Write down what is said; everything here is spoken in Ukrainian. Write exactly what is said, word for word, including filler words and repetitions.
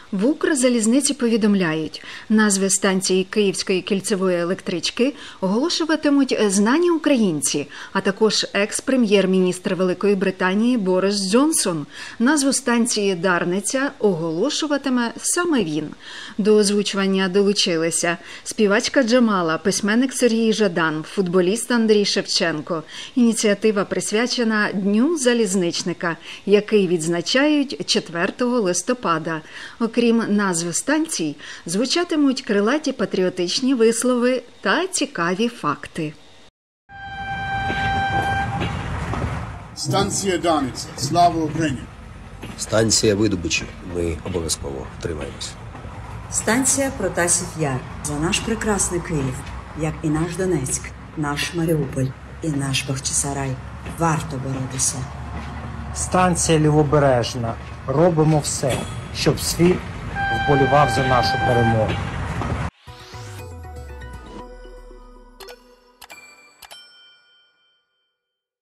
В Укрзалізниці повідомляють, назви станції Київської кільцевої електрички оголошуватимуть знані українці, а також екс-прем'єр-міністр Великої Британії Борис Джонсон. Назву станції Дарниця оголошуватиме саме він. До озвучування долучилися співачка Джамала, письменник Сергій Жадан, футболіст Андрій Шевченко. Ініціатива присвячена Дню залізничника, який відзначають четвертого листопада. Окрім назв станцій, звучатимуть крилаті патріотичні вислови та цікаві факти. Станція Дарниця. Слава Україні! Станція Видобичі. Ми обов'язково втримаємось. Станція Протасів Яр. За наш прекрасний Київ, як і наш Донецьк, наш Маріуполь і наш Бахчисарай. Варто боротися. Станція Лівобережна. Робимо все, щоб світ вболівав за нашу перемогу.